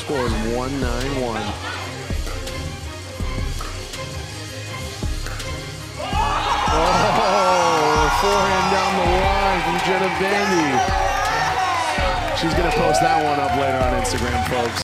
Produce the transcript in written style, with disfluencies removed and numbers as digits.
score is 191. Oh, forehand down the line from Jenna Bandy. She's going to post that one up later on Instagram, folks.